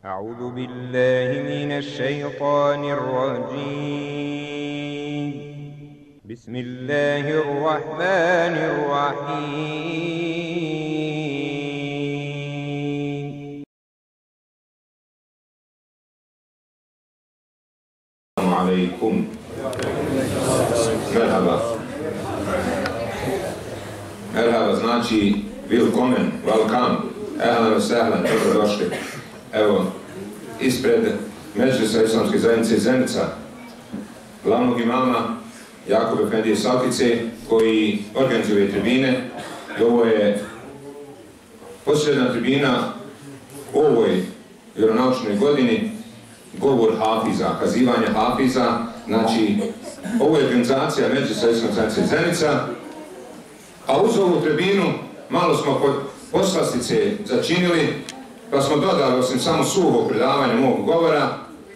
أعوذ بالله من الشيطان الرجيم بسم الله الرحمن الرحيم السلام عليكم. Merhaba znači willkommen, welcome, ehlan sehlan, dobrodošli. Evo, ispred Medžlisa Islamske zajednice Zenica, glavnog imama Jakub Efendije Salkice, koji organizuje tribine. I ovo je posljedna tribina u ovoj vjeronaučnoj godini, govor Hafiza, kazivanje Hafiza. Znači, ovo je organizacija Medžlisa Islamske zajednice Zenica, a uz ovu tribinu malo smo poslastice začinili, pa smo dodali, osim samo suho predavanja mog govora,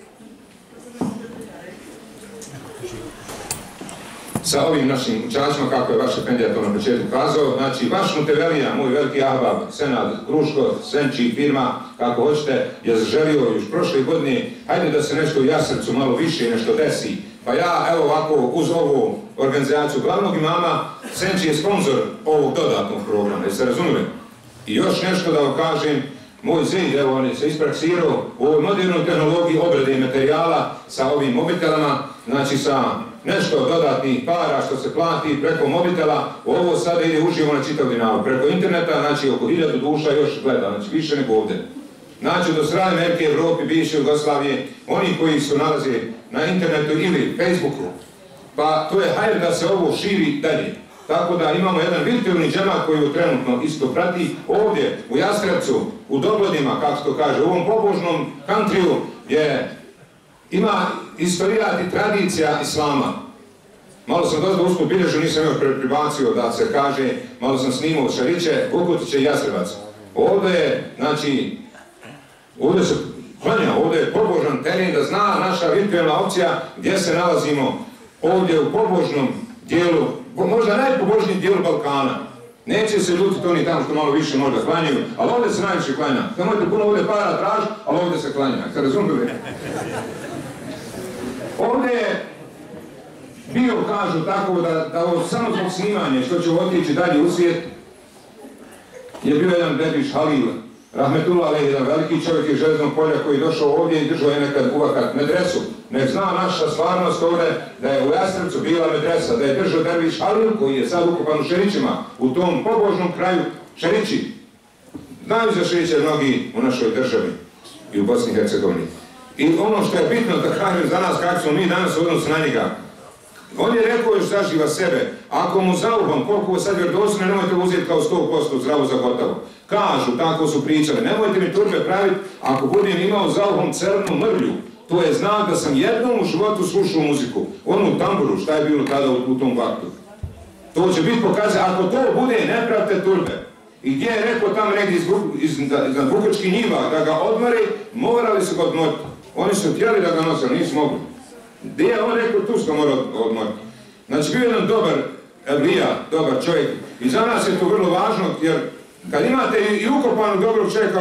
sa ovim našim učačima, kako je vaš Efendija to na početku kazao. Znači, vaš Mutevelija, moj veliki ahbab, Senad, Kruško, Senči, firma, kako hoćete, je zaželio još prošle godine, hajde da se nešto u Jasrcu malo više nešto desi. Pa ja, evo ovako, uz ovu organizaciju glavnog imama, Senči je sponzor ovog dodatnog programa, jeste razumili? I još nešto da vam kažem, moj zid, evo on je se ispraksirao u ovoj modernoj tehnologiji obrade materijala sa ovim mobitelama, znači sa nešto dodatnih para što se plati preko mobitela, ovo sada ide uživo na čitav Dinaru, preko interneta, znači oko 1000 duša još gleda, znači više nego ovdje. Znači do strane Amerike, Evropi, bivše Jugoslavije, oni koji su nalaze na internetu ili Facebooku, pa to je hajde da se ovo širi dalje. Tako da imamo jedan virtualni džemat koji ju trenutno isto prati ovdje u Jasrevcu, u Dogodima, kako se to kaže, u ovom pobožnom countryju gdje ima istorijat i tradicija islama. Malo sam dosta usput bilježio, nisam još pribacio da se kaže, malo sam snimao Šariće, Bukutiće i Jasrevac. Ovdje je, znači, ovdje se klanja, ovdje je pobožan teren da zna naša virtualna opcija gdje se nalazimo ovdje u pobožnom dijelu, možda najpobožniji dijelu Balkana. Neće se ljutiti oni tamo što malo više možda klanjaju, ali ovdje se najviše klanja. Nemojte puno ovdje para tražiti, ali ovdje se klanja. Ste razumili? Ovdje je bio, kažu tako, da ovo samo zbog snimanja, što će otići dalje u svijet, je bio jedan Derviš Halil, rahmetullah alejhi, jedan veliki čovjek iz Železnog polja koji je došao ovdje i držao je nekad uvakat medresu. Nek zna naša stvarnost ovdje da je u Jasrevcu bila medresa, da je držao Derviš Halil koji je sad ukopan u Šerićima, u tom pobožnom kraju Šerići. Znaju za Šeriće mnogi u našoj državi i u Bosni i Hercegovini. I ono što je bitno da kažem za nas kako smo mi danas u odnosu na njega, on je rekao još zaživa sebe, ako mu zaubam, koliko sad vjerodostojno, nemojte uzeti kao 100% zdravo za gotovo. Kažu, tako su pričali, nemojte mi turbe praviti, ako budem imao zaubam crnu mrlju, to je znak da sam jednom u životu slušao muziku, onu tamburu, šta je bilo tada u tom vaktu. To će biti pokazano, ako to bude, ne pravite turbe. I gdje je rekao tamo negdje iznad Vukočkih njiva da ga odmore, morali su ga odmoriti. Oni su htjeli da ga nose, nisu mogli. Gdje je on rekao, tu smo morali odmoriti. Znači, bio je jedan dobar evlija, dobar čovjek. I za nas je to vrlo važno, jer kad imate i ukopanog dobrog čovjeka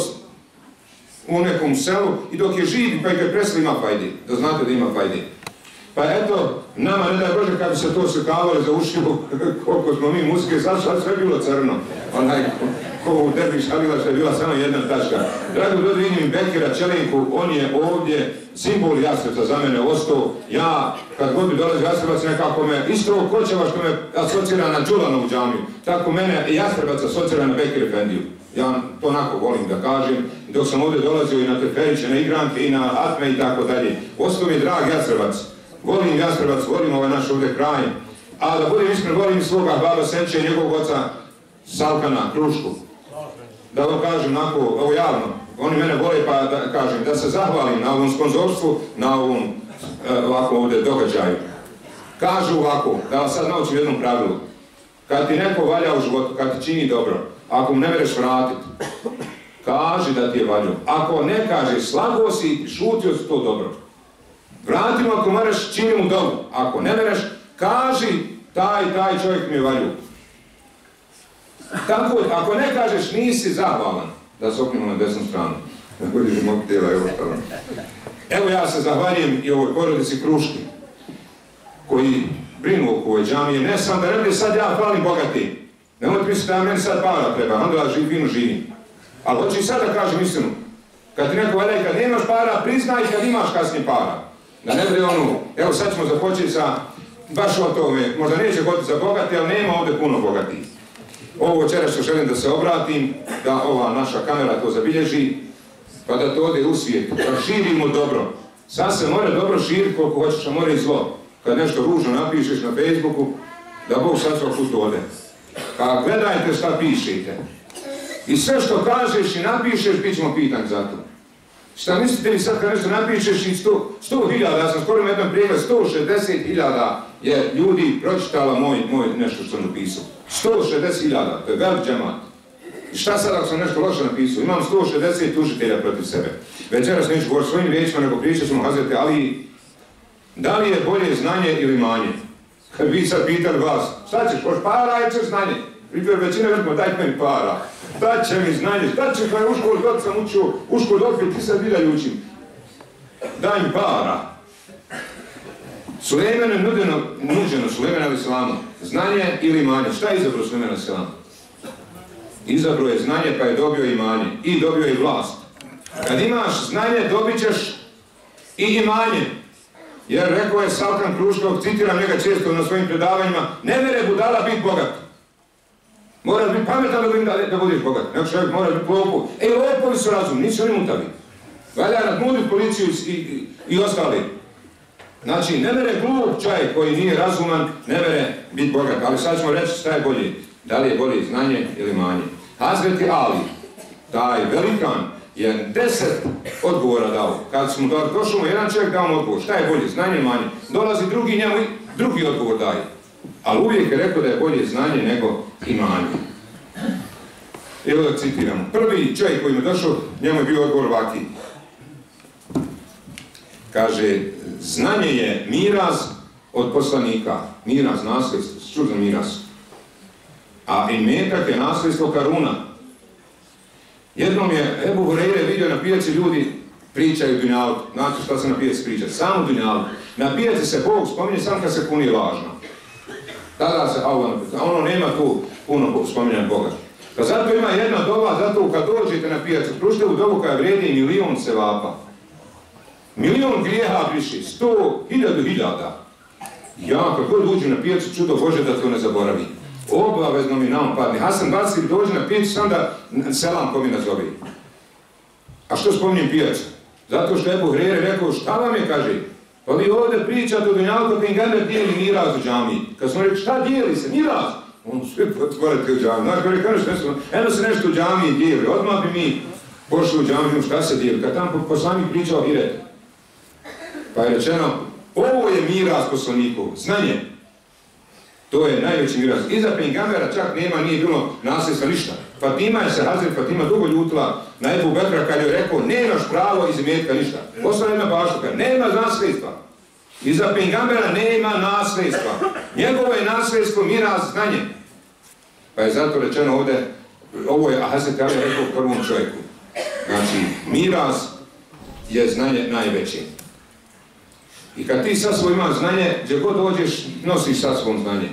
u nekom selu, i dok je živ, pa i kad presli ima fajde, da znate da ima fajde. Pa eto, nama ne daj Bože kad bi se to slikavali za ušivo, koliko smo mi muzike, sad sve bilo crno. Onaj, ko u Derviš Halila što je bila samo jedna tačka. Drago da vidim Bekira Čelinku, on je ovdje simbol Jasrevca za mene ostao. Ja, kad god bi dolazi Jasrevac, nekako me, isto Kočeva što me asocira na Đulanovu džamiju, tako mene Jasrevac asocira na Bekir Efendiju. Ja to onako volim da kažem, dok sam ovdje dolazio i na Teferiće, na igranke i na Atme i tako dalje. Ostao mi je drag Jasrevac. Volim Jasrevac, volim ovaj naš ovdje kraj, a da budem iskren, volim svoga baba Senče i njegovog oca Salkana, Krušku. Da vam kažem onako, ovo javno, oni mene vole pa da kažem, da se zahvalim na ovom sponzorstvu, na ovom ovako ovdje događaju. Kažu ovako, da vam sad naučim jednom pravilu, kad ti neko valja u životu, kad ti čini dobro, ako mu ne mereš vratiti, kaži da ti je valio. Ako ne kažeš, slago si, šutio si to dobro. Vratimo ako moraš, čini mu dobro. Ako ne mereš, kaži taj čovjek mi je valio. Tako, ako ne kažeš, nisi zahvalan, da se okrenemo na desnu stranu. Budiš mobitela i ostalo. Evo ja se zahvaljujem i ovoj porodici Kruški, koji brinu oko ove džamije. Ne sam da ne bude sad ja hvalim bogati. Nemojte misliti da meni sad para treba, onda ja fino živim. Ali hoću i sad da kažem istinu. Kad ti neko valja i kad nemaš para, priznaj kad imaš kasnije para. Da ne bude ono, evo sad ćemo započeti sa baš o tome, možda neće goditi za bogati, ali nema ovdje puno bogati. Ovo večera što želim da se obratim, da ova naša kamera to zabilježi, pa da to ode u svijet, da širimo dobro. Sad se mora dobro širiti koliko hoćeš, a mora i zlo. Kad nešto ružno napišeš na Facebooku, da Bog sad svoj put ode. Pa gledajte šta pišete. I sve što kažeš i napišeš, bit ćemo pitani za to. Šta mislite vi sad kad nešto napišeš i 100.000, ja sam skoro na jedan pregled, 160.000 je ljudi pročitala moj nešto što sam napisao. 160.000, to je velik džemat. I šta sad ako sam nešto loše napisao? Imam 160 tužitelja protiv sebe. Večeras neću govoriti svojim riječima, nego pričat ćemo Hazreti Ali. Da li je bolje znanje ili manje? Kad vi sad pitali vas, šta ćeš, hoš para ili ćeš znanje? Većina veliko, daj meni para. Da će mi znanje, da će kada je u školu dok sam učio, u školu dok ti sad vidalje učim. Daj mi para. Sulejmanu je nuđeno, Sulejmanu al-Islamu, znanje ili imanje. Šta je izabrao Sulejman al-Islam? Izabrao je znanje pa je dobio imanje i dobio i vlast. Kad imaš znanje dobit ćeš i imanje. Jer rekao je Salkan Kruškog, citiram njega često na svojim predavanjima, ne mere budala biti bogat. Moraš biti pametan da budeš bogat. Nego čovjek mora biti lopov. Lopovi su razumni, nisu oni mutavi. Valja nadmuditi policiju i ostali. Znači, ne mere glup čovjek koji nije razuman, ne mere biti bogat. Ali sad ćemo reći šta je bolje. Da li je bolje znanje ili manje. Hazreti Ali, taj velikan, je 10 odgovora dao. Kad smo došli mu jedan čovjek dao mu odgovor. Šta je bolje, znanje ili manje? Dolazi drugi njemu i drugi odgovor daje. Ali uvijek je rekao da je bolje znanje nego imanje. Evo da citiramo. Prvi čovjek koji mi je došao, njemu je bio odgovor ovaki. Kaže, znanje je miraz od poslanika. Miraz, nasljedstvo. Čuo za miraz. A imetak je nasljedstvo Karuna. Jednom je Ebu Hureyre vidio na pijaci ljudi pričaju dunjalu. Znate šta se na pijaci priča? Samo dunjalu. Na pijaci se Bog spominje samo kad se puni lažno. Tada se Allah napisao. Ono nema tu puno spominjanja Boga. Pa zato ima jedna doba, zato kad dođete na pijacu, pružite u dobu koja vredi 1.000.000 sevapa. 1.000.000 grijeha briši, 100.000. Ja, kad god uđu na pijacu, čudo Bože da to ne zaboravi. Obavezno mi nam padne. Hasan Basri dođe na pijacu, sam da selam ko mi nazove. A što spominjem pijacu? Zato što Ebu Hureyre rekao, šta vam je, kaže? Pa vi ovdje pričate o dunjalku, Pengamber dijeli miraz u džamiji. Kad smo rekli, šta dijeli se? Miraz! On sve potvorite u džamiji. Znaš, kada kažeš nešto, eno se nešto u džamiji dijeli. Odmah bi mi pošli u džamiju, šta se dijeli? Kad tam poslanik pričao Hiret. Pa je rečeno, ovo je miraz poslanikov, znanje. To je najveći miraz. Iza Pengambera čak nije bilo nasljedstva ništa. Fatima je se, Hazret Fatima, dugo ljutila na Ebu Bekra kad joj rekao, nemaš pravo iz imetka ništa. Ostala jedna bašuka, nema nasljedstva. Iza Pengambera nema nasljedstva. Njegovo je nasljedstvo miraz, znanje. Pa je zato rečeno ovdje, ovo je Hazret Ali rekao prvom čovjeku. Znači, miraz je znanje najveće. I kad ti sa svojim imaš znanje, gdje god dođeš, nosiš sa svom znanje.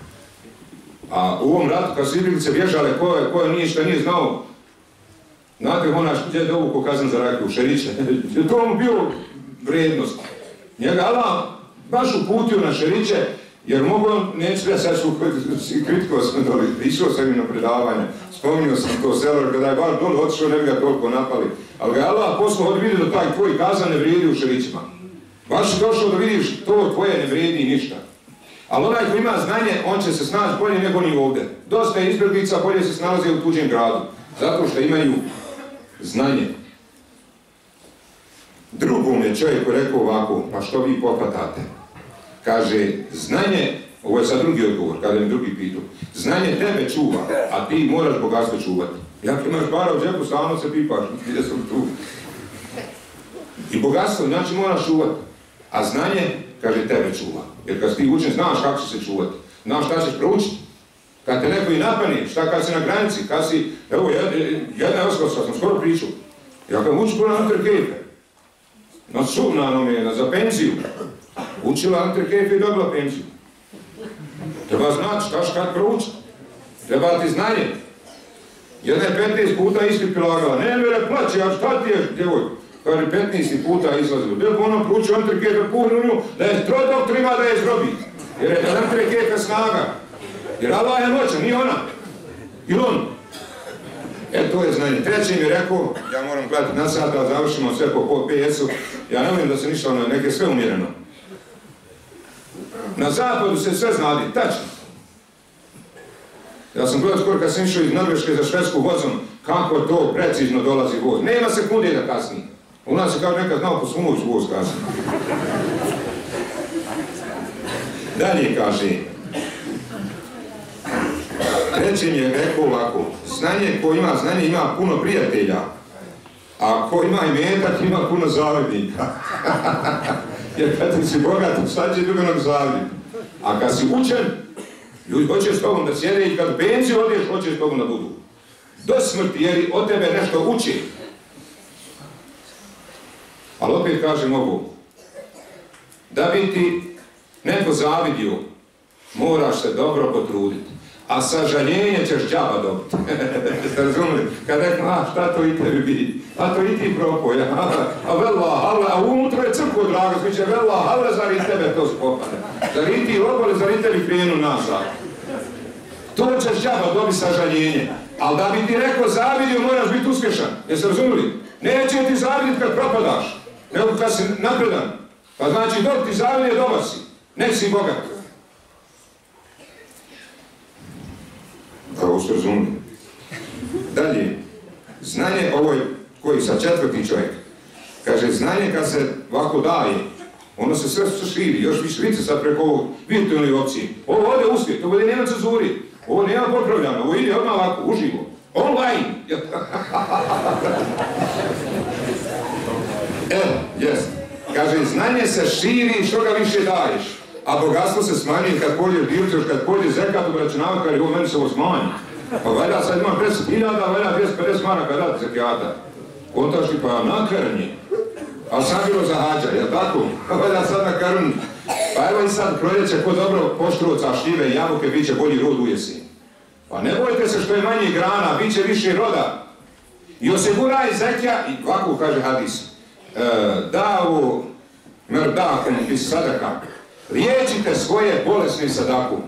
A u ovom ratu, kad su izbjeglice bježale, ko nije šta nije znao, znate onaš gdje je dovuko kazan za rakiju, šeriće, to mu bio vrijednost. Njega Allah baš uputio na šeriće, jer mogu on, neću ja sad ću kritikovao sam doli, išao sam im na predavanje, spominio sam to selo, kada je bar dole otišao, ne bi ga toliko napali, ali ga je Allah poslao od vidi da taj tvoj kazan ne vrijedi u šerićima. Baš si došao da vidiš, to tvoje ne vrijedi ništa. Ali onaj ko ima znanje, on će se snaći bolje nego ni ovdje. Dosta je izbjeglica, bolje se snalaze u tuđem gradu. Zato što imaju znanje. Drugom je čovjek rekao ovako, pa što vi pohvatate? Kaže, znanje, ovo je sad drugi odgovor, kada mi drugi pitu, znanje tebe čuva, a ti moraš bogatstvo čuvati. Jak imaš para u džepu, samo se pipaš, gdje sam tu. I bogatstvo, znači moraš čuvati. A znanje, kaže, tebe čuva. Jer kad si ti učen, znaš kako će se čuvati. Znaš šta ćeš proučiti. Kad te neko i napani, šta kad si na granici, kad si, evo, jedna osoba, sam skoro pričao. Ja kad učila Anterkefe, za penziju, učila Anterkefe i dobila penziju. Treba znati štaš kad proučiti. Treba ti znanje. Jedna je 15 puta ispit prilagala. Ne, vere, plaće, a šta ti je, djevojko? Kaže, 15 puta izlazilo. Bilo bi ono proučio Anterkefe puhnu nju, da je strodoktor ima da je zrobi. Jer je Anterkefe snaga. Jer Allah je moćan, nije ona. Ili on. To je znanje. Treći mi je rekao, ja moram gledati na sat, da završimo sve po PS-u. Ja ne volim da se ništa neke sve umjereno. Na zapadu se sve znadi, tačno. Ja sam gledao skoro kad sam išao iz Norveške za Švedsku vozom, kako to precizno dolazi voz. Nema sekunde da kasni. U nas je kao nekad znao po Sumuć voz kasni. Dalje kaže, treći mi je rekao ovako, znanje ko ima znanje ima puno prijatelja, a ko ima imetak ima puno zavidnika. Jer kad ti si bogat, sad će druganog zavidnika. A kad si učen, ljudi hoće s tobom da sjede i kad u penziju odeš, hoće s tobom da budu. Do smrti, jer od tebe nešto uči. Ali opet kažem ovo, da bi ti neko zavidio, moraš se dobro potruditi. A sažaljenje ćeš džaba dobiti. Ste razumili? Kad rekao, šta to i tebi bi? A to i ti propoj. A vela, hale, a unutra je crkvo, drago, sviće, vela, hale, zar i tebe to spopade? Zar i ti obole, zar i tebi krenu nazad? To ćeš džaba dobiti sažaljenje. Ali da bi ti rekao zavidio, moraš biti uspješan. Jeste razumili? Neće ti zaviditi kad propadaš, nego kad si napredan. Pa znači, dok ti zavidije, dobar si. Nek si bogat. Kao što razumili. Dalje, znanje, ovo je koji sa četvrti čovjek, kaže, znanje kad se ovako daje, ono se sve širi, još više vidite sad preko ovog virtualne opcije. Ovo ode uspjet, ovo ode nema cenzuri, ovo nema popravljano, ovo ide odmah ovako, uživo, online. Jest. Kaže, znanje se širi što ga više daješ, a bogatstvo se smanjuje kad pođeš divčeš, kad pođeš zekat obračunava, kaže, ovo meni se ovo smanji. Pa valjda sad imam 10.000, valjda 250 maraka dati zekijata. Kontaš ti pa nakrni. A sam bilo zahađa, jel tako? Pa valjda sad nakrni. Pa evo i sad proljeće, ko dobro poštruca, šljive i jabuke, bit će bolji rod u jesen. Pa ne bojte se što je manje grana, bit će više roda. I osiguraj zekija, i ovako kaže hadis, davu mrdakom iz sadaka, liječite svoje bolesne sadakom,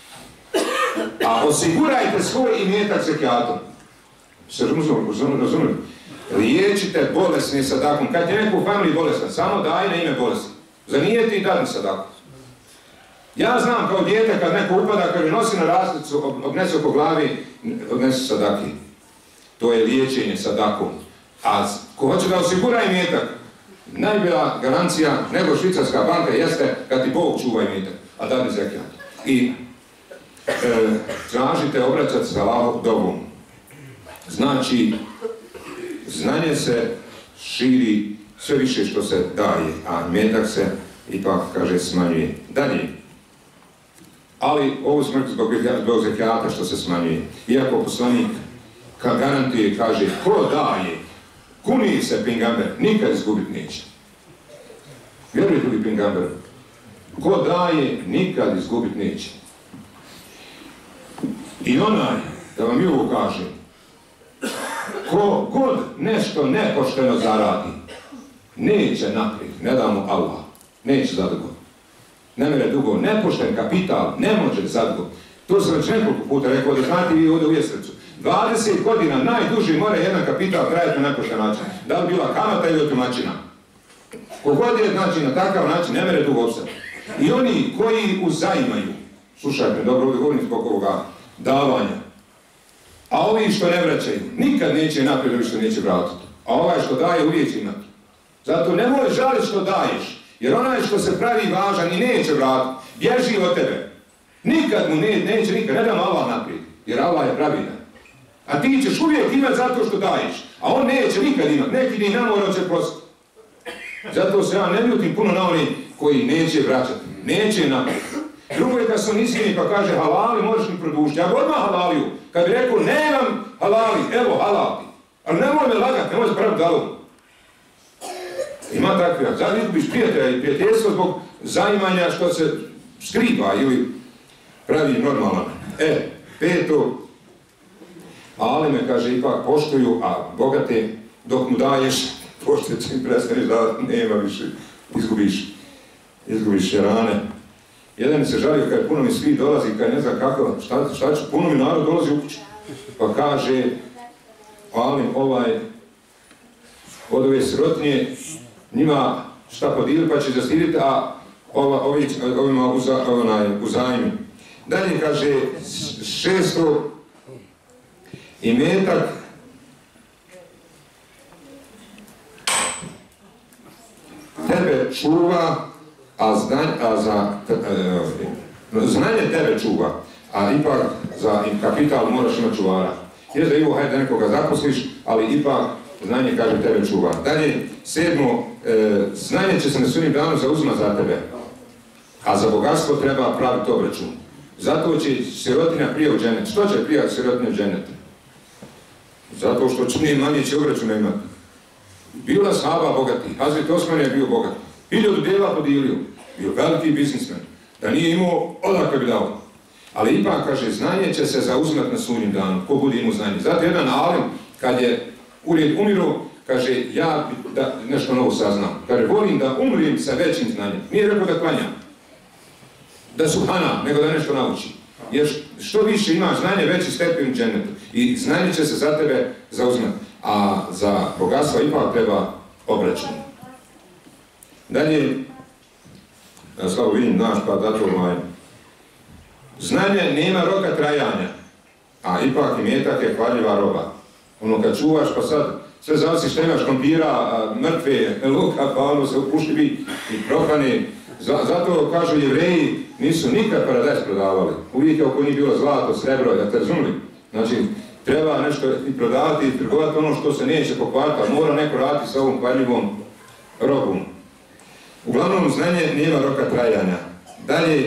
a osigurajte svoj imetak zekijatom. Se razumili? Liječite bolesne sadakom. Kad je neko u familiji bolestan, samo daj na ime bolesti. Zanijeti i dadni sadaku. Ja znam kao dijete kad neko upada, kaže nosi na raslicu, odnese oko glavi, odnese sadaki. To je liječenje sadakom. A ko hoće da osigura imetak, najbolja garancija nego švicarska banka jeste kad ti Bog čuva imetak, a dadni zekijat. I tražite obraćati sa Allahom dobom. Znači, znanje se širi sve više što se daje, a imetak se ipak, kaže, smanjuje. Dalje. Ali ovo smrt zbog zekijata što se smanjuje. Iako poslanik garantuje, kaže, ko daje, kuni se pingamber, nikad izgubit neće. Vjerujete li pingamber? Ko daje, nikad izgubit neće. I onaj, da vam i ovo kažem, ko god nešto nepošteno zaradi, neće naprijed, ne da mu Allah, neće zadugo. Ne mere dugo, nepošten kapital ne može zadugo. To sam već nekoliko puta rekao, da znate vi ovdje u Jesrecu. 20 godina najduži mora jedan kapital trajati na nepošten način. Da li bila kamata ili otimačina. Kogod je znači na takav način, ne mere dugo opstati. I oni koji uzajmaju, slušajte, dobro ovdje govorim zbog ovoga davanja, a ovi što ne vraćaju, nikad neće naprijed, ovi što neće vratiti. A ovaj što daje uvijek će imati. Zato nemoj žaliti što daješ, jer onaj što se pravi važan i neće vratiti, bježi od tebe. Nikad mu neće, nikad, ne dam Allah naprijed, jer Allah je pravidan. A ti ćeš uvijek imati zato što daješ, a on neće nikad imati, neki ni namora će prostiti. Zato se ja ne ljutim puno na oni koji neće vraćati, neće naprijed. Drugo je kad su nisljeni pa kaže halali možeš mi produžiti. Ja bi odmah halaliju. Kad bi rekao nemam halali, evo halal ti. Ali nemoj me lagati, nemoj se praviti dalu. Ima takvi, sad izgubiš prijatelja i prijateljstvo zbog zaimanja što se skriva ili pravi normalan. Peto, alime, kaže, ipak poštuju, a bogate dok mu daješ, pošto čim prestaneš davati, nema više, izgubiš rane. Jedan mi se žalio kad puno mi svi dolazi, kad ne zna kako, šta ću, puno mi narod dolazi u kuću. Pa kaže, alim, od ove sirotinje, njima šta podijeli pa će zastiriti, a ovima uzajmi. Dalje kaže, 6. imetak tebe čuva, a znanje tebe čuva, a ipak za kapital moraš imati čuvara. Jer da Ivo, hajde nekoga zaposliš, ali ipak znanje, kaže, tebe čuva. Dalje, 7. Znanje će se na sudnjem danu zauzimati za tebe, a za bogatstvo treba praviti obračun. Zato će sirotinja prije u dženet. Što će prije sirotinja u dženet? Zato što čini manje će obračuna imati. Bila sahaba bogati, Hazret Osman je bio bogat. 1000 djela podijelio, bio veliki biznismen. Da nije imao, odakle bi dao. Ali ipak, kaže, znanje će se zauzimati na sudnjem danu, ko bude imao znanje. Zato jedan alim, kad je ured umiru, kaže, ja da nešto novo saznam. Kaže, volim da umrim sa većim znanjem. Nije rekao da klanjam, da subhana, nego da nešto nauči. Jer što više imaš znanje, veći stepen u džennetu. I znanje će se za tebe zauzimati. A za bogatstvo ipak treba obračun. Dalje, ja slabo vidim naš, pa dato znanje nema roka trajanja, a ipak imetak je hvaljiva roba. Ono kad čuvaš, pa sad sve zavisi što imaš krompira, mrtve, luka, pa ono se upušljivi i prohrane. Zato, kažu Jevreji, nisu nikad paradajz prodavali. Uvijek je oko njih bilo zlato, srebro, da te razumili. Znači, treba nešto i prodavati i trgovati ono što se neće pokvariti, mora neko raditi sa ovom hvaljivom robom. Uglavnom, znanje nema roka trajanja. Dalje,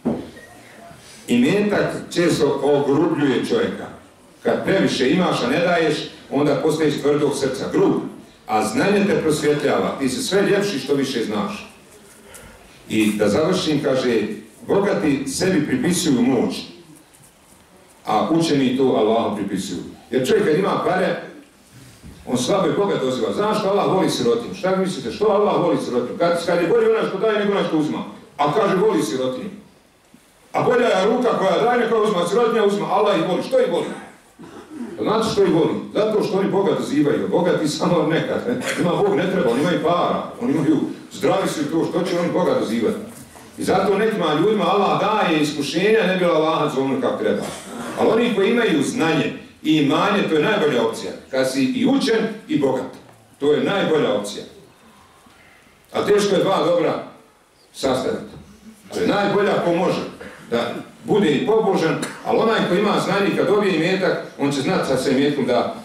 imetak često ogrubljuje čovjeka. Kad previše imaš, a ne daješ, onda postaješ tvrdog srca, grub. A znanje te prosvjetljava, ti se sve ljepši što više znaš. I da završim, kaže, bogati sebi pripisuju moć, a učeni to Allahu pripisuju. Jer čovjek kad ima pare, on slabo i bogat doziva. Znaš što Allah voli sirotinu? Šta vi mislite? Što Allah voli sirotinu? Kad je bolje onaj što daje nego onaj što uzma. A kaže, voli sirotinu. A bolja je ruka koja daje nego uzma, sirotinja uzma. Allah ih voli. Što ih voli? Znate što ih voli? Zato što oni Boga dozivaju. Bogati samo nekad. Ima Bog ne treba, oni imaju para. Oni imaju zdravi su i to. Što će oni Boga dozivati? I zato nekima ljudima Allah daje iskušenja, ne bilo Allah zovno kako treba. Ali oni koji imaju znanje i imanje, to je najbolja opcija. Kad si i učen i bogat. To je najbolja opcija. A teško je dva dobra sastaviti. To je najbolja ko može. Da bude i pobožan, ali onaj koji ima znanje, kad dobije imetak, on će znati sa svojim imetkom da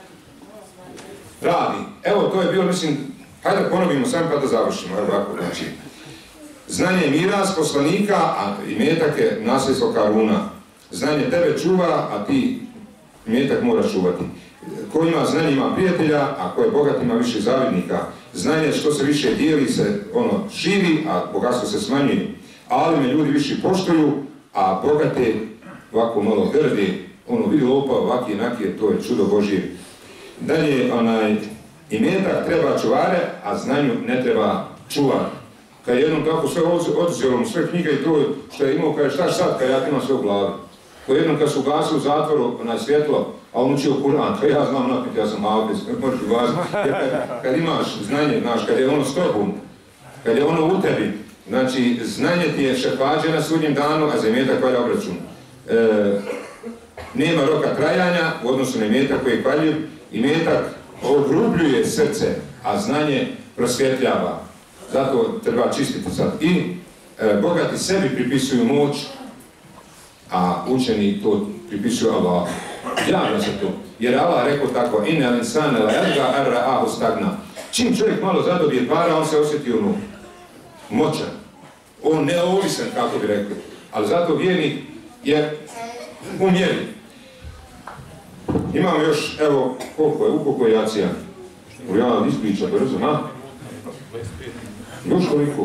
radi. Evo, to je bilo, mislim, hajde ponovimo sami pa da završimo. Evo ovako, znači. Znanje je miras poslanika, a imetak je nasljedstvo Karuna. Znanje tebe čuva, a ti imetak moraš čuvati. Ko ima znanje ima prijatelja, a ko je bogat ima više zavidnika. Znanje što se više dijeli se ono širi, a bogatstvo se smanjuje. Ali me ljudi više poštuju, a bogate ovako malo grde, ono vidi lopa, ovaki enaki, to je čudo Božije. Dalje, imetak treba čuvare, a znanju ne treba čuvar. Kad je jednom tako sve oduzelo mu sve knjige i to što je imao, kaže šta sad kad ja imam sve u glavi. Kad jednom kad su ugasili u zatvoru na svjetlo, a on učio Kur'an, kad ja znam napiti, ja sam hafiz, možeš ugasiti. Kad imaš znanje, znaš, kad je ono s tobom, kad je ono u tebi, znači znanje ti je šefađe na sudnjem danu, a za imetak valja obračun. Nema roka trajanja u odnosu na imetak koji je hvaljiv. Imetak ogrubljuje srce, a znanje prosvjetljava. Zato treba čistiti sad. I bogati sebi pripisuju moć, a učeni to pripisuju Allah. Javno se to. Jer Allah rekao tako, inna l'insana la yatgha an ra'ahu stagna. Čim čovjek malo zadobije para, on se osjeti ono moćan. On neovisan, kako bi rekli. Ali zato vjernik je u mjeri. Imamo još, evo, koliko je jacija? Ja ispriča brzo, ha? Još koliko?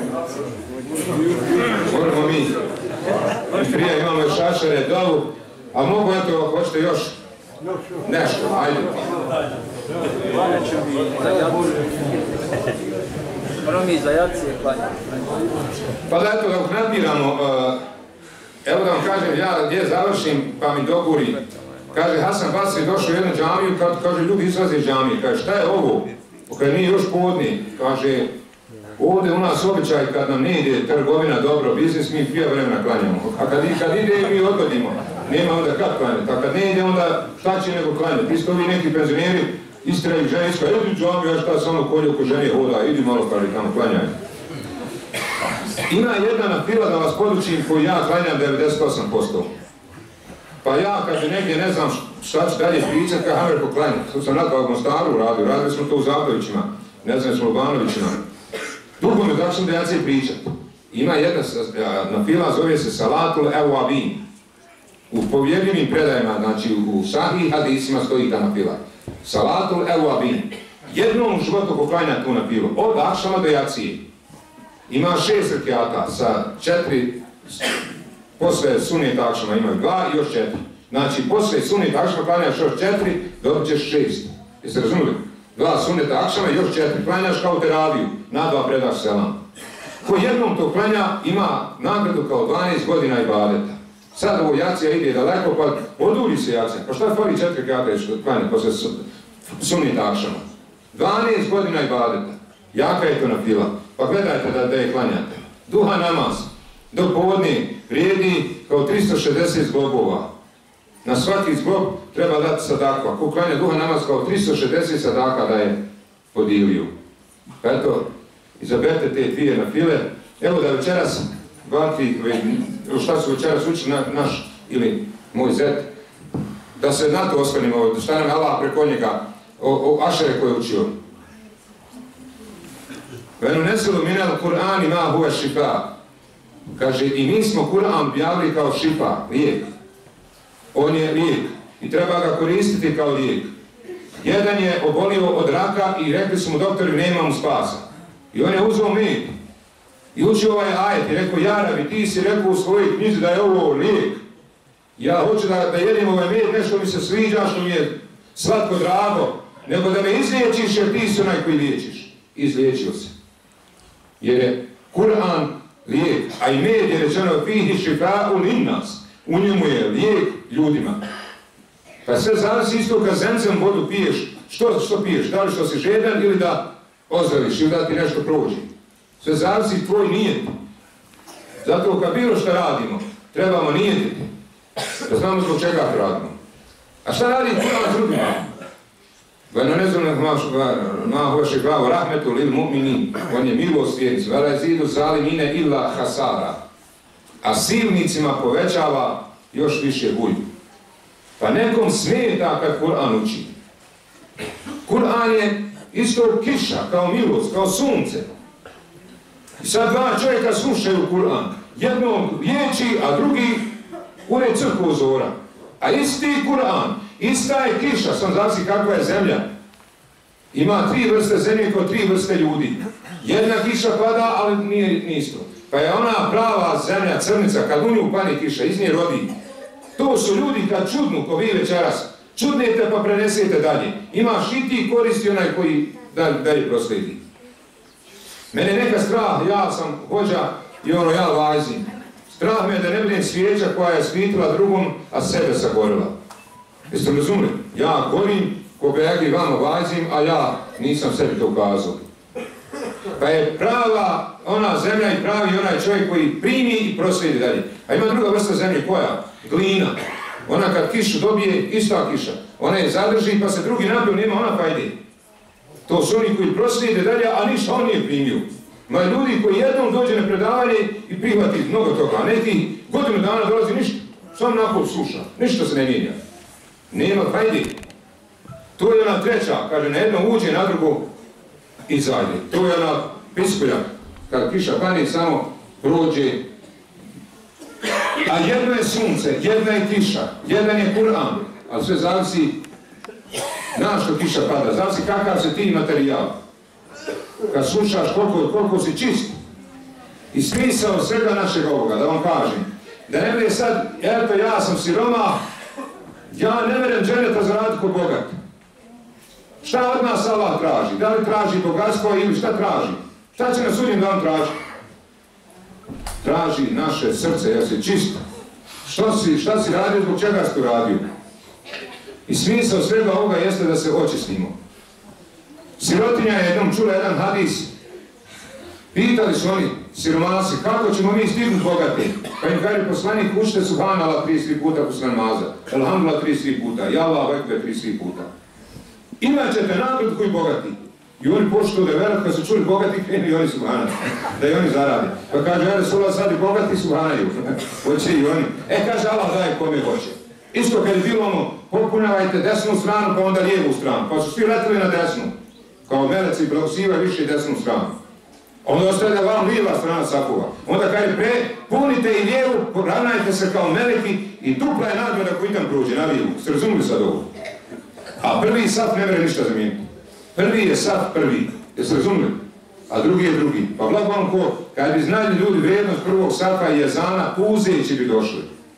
Moramo mi. Prije imamo još šašare, dovu, a mogu, eto, hoćete još nešto, ajde. Prvo mi za jacije klanja. Pa da, eto, dok nadbiramo, evo da vam kažem, ja gdje završim, pa mi doguri. Kaže, Hasan Basri došao u jednu džamiju, kaže, ljudi izlaze iz džamije. Kaže, šta je ovo? Kaže, nije još podni. Kaže, ovdje u nas običaj kad nam ne ide trgovina dobro, biznis, mi prije vremena klanjamo. A kad ide, mi odgodimo. Nema onda kad klanjati. A kad ne ide, onda šta će nego klanjati? Isto ovi neki penzioneri istraju ženska, idi u džamiju, ja šta samo kolje oko žene hoda, idi malo kada tamo klanjaju. Ima jedna nafila da vas podučim koju ja klanjam 98%. Pa ja kad negdje ne znam šta ću dalje pričati, kad Hamer poklanjati. Tu sam nadal u Mostaru radio, radili smo to u Zadovićima, ne znam smo u Banovićima. Dugo me tako sam da ja će pričati. Ima jedna nafila, zove se Salatul Ewabin. U povjerljivim predajima, znači u Sahih hadisima stoji ta nafila. Salatul Ewabin. Jednom u životu poklanja tu nafilu, od akšama do jacije. Ima 6 rekiata sa 4, posle sunet akšama imaju 2 i još 4. Znači, posle sunet akšama klanjaš još 4, dobit ćeš 6. Jeste razumili? 2 suneta akšama i još 4. Klanjaš kao teraviju, na 2 predaš selam. Ko jednom to klanja, ima nagradu kao 12 godina ibadeta. Sad ovo jacija ide daleko, pa oduri se jacija. Pa šta fali 4 rekiata što klanja posle sunet akšama? 12 godina ibadeta. Jaka je to nafila. Pa gledajte da je klanjate. Duha namaz do podne vrijedi kao 360 zglobova. Na svaki zglob treba dati sadaku. Ako klanja duha namaz kao 360 sadaka da je podilio. Pa eto, izaberte te dvije nafile. Evo da večeras, šta su večeras učili naš ili moj zet, da se na to osvrnimo, šta nam je Allah preko njega o ašere koje je učio. وَنُنَزِّلُ مِنَ الْقُرْآنِ مَا هُوَ شِفَاء. Kaže, i mi smo Kur'an objavili kao šifa, lijek. On je lijek i treba ga koristiti kao lijek. Jedan je obolio od raka i rekli su mu doktori, nema mu spasa. I on je uzeo med i učio ovaj ajet i rekao, ja Rabi, ti si rekao u svojoj knjizi da je ovo lijek. Ja hoću da jedem ovaj med, nešto mi se sviđa, što mi je slatko drago, nego da me izliječiš jer ti si onaj koji liječiš. Izliječio se. Jer je Kur'an lijek, a i med je rečeno fihi šifa'u linnas. U njemu je lijek ljudima. Pa sve zavisi isto kad zemzem vodu piješ. Što piješ? Da li što si žedan ili da ozdraviš ili da ti nešto prođe? Sve zavisi tvoj nijet. Zato kad bilo što radimo, trebamo nijetiti. Da znamo zbog čega to radimo. A šta radi Kur'an s ljudima? Ma huwa šifa'u rahmetu lil mu'minin. On je milost vjernici. Vela yazidu zalimine illa hasara. A silnicima povećava još više bulju. Pa nekom smeta kad Kur'an uči. Kur'an je isto kiša, kao milost, kao sunce. I sad dva čovjeka slušaju Kur'an. Jednog liječi, a drugi ure crkvu zora. A isti Kur'an, ista je kiša, sam zavisi kakva je zemlja. Ima 3 vrste zemlje kod 3 vrste ljudi. Jedna kiša pada, ali nije isto. Pa je ona prava zemlja, crnica, kad u nju pani kiša, iz nje rodi. To su ljudi kad čudnu, ko vi večeras, čudnete pa prenesete dalje. Imaš i ti koristi onaj koji dalje prosledi. Mene neka strah, ja sam vođa i ja vazim. Strah me je da ne budem svijeća koja je svitila drugom, a sebe sagorila. Jeste mi razumili? Ja gorim, koga ja vama vazim, a ja nisam sebi to ukazao. Pa je prava ona zemlja i pravi onaj čovjek koji primi i proslijedi dalje. A ima druga vrsta zemlje, koja? Glina. Ona kad kišu dobije, ista kiša. Ona je zadrži pa se drugi napiju, nema ona fajde. To su oni koji proslijede dalje, a ništa on nije primio. Ma ljudi koji jednom dođe na predavanje i prihvati mnogo toga, a neki godinu dana dolazi ništa. Samo nakon sluša, ništa se ne mijenja. Nema fajde. To je ona treća, kaže, na jedno uđe, na drugo izađe. To je ona piskulja, kad kiša pani samo prođe. A jedno je sunce, jedna je kiša, jedan je Kur'an, ali sve zavisi na što kiša pada, zavisi kakav se ti materijal. Kad slušaš koliko si čist. I smisao svega našeg ovoga, da vam kažem, da ne bude sad, eto ja sam siroma, ja ne verujem dženeta za razliku od bogat. Šta od nas Allah traži? Da li traži bogatstvo ili šta traži? Šta će na sudnjem danu traži? Traži naše srce, jer si čisto. Šta si radio, zbog čega si to radio? I smisao svega ovoga jeste da se očistimo. Sirotinja je jednom čula jedan hadis. Pitali su oni, siromasi, kako ćemo mi stignuti bogati? Pa im kaže poslanik, učite subhanallah 33 puta posle namaza, alhamdulillah 33 puta, i Allahu ekber 33 puta. Imat ćete nagradu koji bogati. I oni počnu da verat, kad su čuli bogati, krenu i oni subhanallah, da i oni zaradi. Pa kaže, ja Resulullah sad i bogati subhanallah, hoće i oni. Kaže, Allah daje kome hoće. Isto kad je bilo ono, popunjavajte desnu stranu, pa onda lijevu stranu, pa su svi letili na desnu. Kao meleci blagosiva više desnu stranu. Onda ostaje da vam lijeva strana sakuva. Onda kaže, punite i lijevu, ravnajte se kao meleki i dupla je nagrada koji tam prođe na lijevu. Ste razumili sad ovo? A prvi saf ne mere ništa zamijeniti. Prvi je saf prvi. Jeste razumili? A drugi je drugi. Pa blago vam ko, kad bi znali ljudi vrijednost prvog safa i jezana, puzeći bi došli.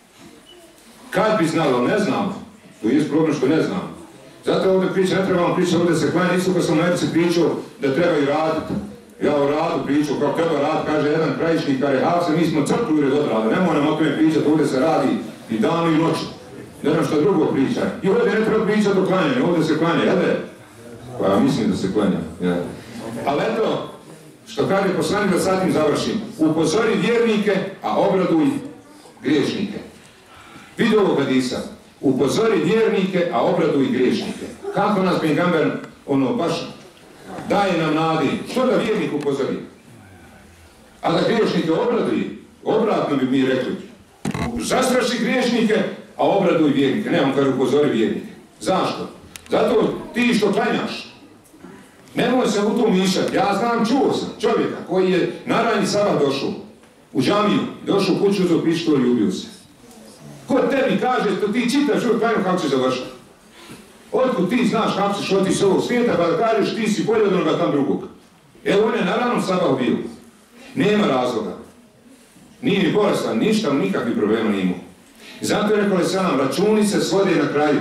Kad bi znali, ne znamo. To je problem što ne znamo. Zato ovdje priča, ne treba vam pričati, ovdje se klanja, isto kad sam u Americi pričao da trebaju raditi. Ja o radu pričao, kako treba rad, kaže jedan krajišnik, kaže Havse, mi smo crkvu ured odrada, ne moram o tome pričati, ovdje se radi i danu i noću. Ne znam što drugo priča. I ovdje ne treba pričati o klanjanju, ovdje se klanja, jel de? Pa ja mislim da se klanja, ja. Ali eto, što kaže poslanik da sad tim završim, upozori vjernike, a obraduj griješnike. Vidi ovog hadisa, upozori vjernike, a obraduj griješnike. Kako nas pejgamber, baš daje nam nadi, što da vjernik upozori? A da griješnike obraduje, obratno bi mi rekli. Zastraši griješnike, a obraduj vjernike. Ne, on kaže upozori vjernike. Zašto? Zato ti što klanjaš, nemoj se u to mišati. Ja znam, čuo sam čovjeka koji je na ranji sabah došao u džamiju, došao u kuću, uzeo pištolj i ubio se. Ko tebi kaže, to ti čitaš uvijek klanju kako će završiti? Otkud ti znaš kako ćeš otići s ovog svijeta pa da kažeš ti si bolje od onoga tam drugog. Evo on je na ranom sabah bio. Nema razloga. Nije ni bolestan, ništa, nikakvih problema nije imao. Zato je rekao sam, računi se svode na kraju.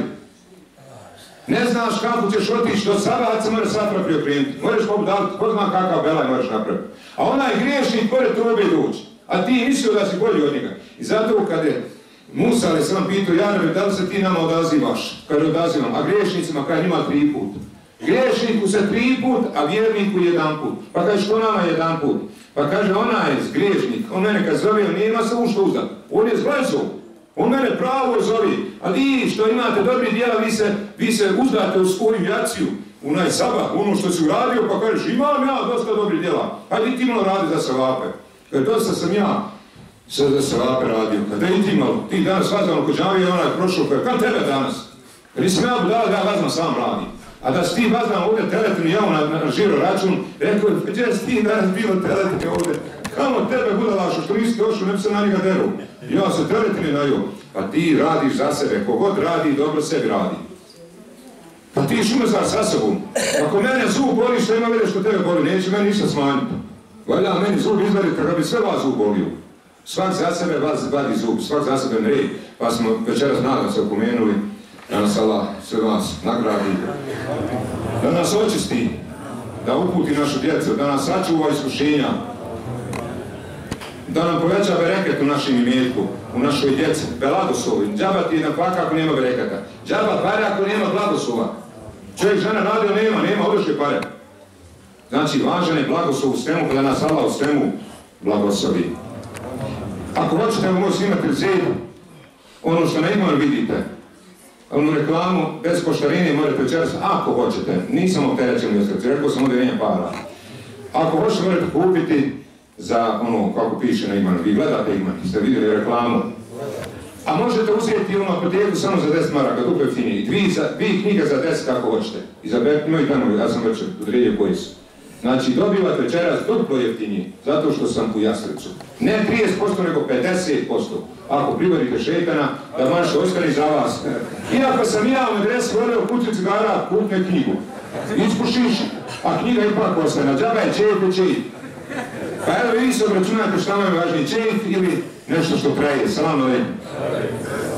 Ne znaš kako ćeš otići do sabaha, se moraš satra priokrenuti. Moraš pobudaviti, ko zna kakav belaj moraš napraviti. A onaj griješnik pored tobe doći. A ti mislio da si bolji od njega. I zato kad je Musa ali sam pitao, Janove, da li se ti nama odazivaš? Kaže, odazivam. A griješnicima, kaže, njima 3 put. Griješniku se 3 put, a vjerniku 1 put. Pa kaže, što nama 1 put? Pa kaže, onaj griješnik, on mene kad zove, on nema se u što uzdat. On je zglezao. On mene pravo zove. A vi što imate dobri djela, vi se uzdate u svoju jaciju. Unaj sabah, ono što si uradio, pa kažeš, imam ja dosta dobri djela. Hajde ti malo radi za savape. Kaže, dosta sam ja sad da se vape radio, kada i ti malo, ti danas vazano kod džavije, onaj prošao, kada tebe danas? Jer nisam ja budala da ja vazno sam radim. A da si ti vazno ovdje teletini, ja na žiro račun, rekao je, gdje si ti danas bilo teletini ovdje? Kamo tebe budalašo, što nisi došao, ne bi se na njega deru. Ja se teletini naju, pa ti radiš za sebe, kogod radi, dobro sebi radi. Pa ti šumezar sa sobom. Ako mene zub boli, što ima vede što tebe boli, neće meni ništa smanjiti. Valja meni zub izgledati, kada bi sve vas zub bolio. Svak za sebe vadi zub, svak za sebe mrej, pa smo večeras nadam se opomenuli da nas Allah sve vas nagradi, da nas očisti, da uputi našu djecu, da nas sačuva iskušenja, da nam poveća bereket u našem imetku, u našoj djeci, blagoslovi. Džaba ti je na plaka ako nema bereketa, džaba pare ako nema blagoslova. Čovjek žena radio nema odešle pare. Znači važan je blagoslov u svemu, kada nas Allah u svemu blagoslovi. Ako hoćete, evo možete snimati recept, ono što na imenu vidite, onu reklamu bez poštarine morate večeras, ako hoćete, nisam opterećen u srcu, rekao sam ovdje nema para. Ako hoćete, morate kupiti za ono kako piše na imenu, vi gledate imenu, ste vidjeli reklamu. A možete uzeti onu apoteku samo za 10 maraka, dupe finije, 2 knjige za 10 kako hoćete. Izaberite, imaju tamo, ja sam već odredio koji su. Znači dobivate večeras duplo jeftinije, zato što sam u Jastrepcu. Ne 30%, nego 50%. Ako privarite šetana, da manše ostane za vas. Iako sam ja u adresu volio kuću cigara, kupne knjigu. Ispušiš, a knjiga ipak ostane. Džaba je čejt. Pa evo vi se obračunate šta vam je važnije, čejt ili nešto što traje. Salam alejkum.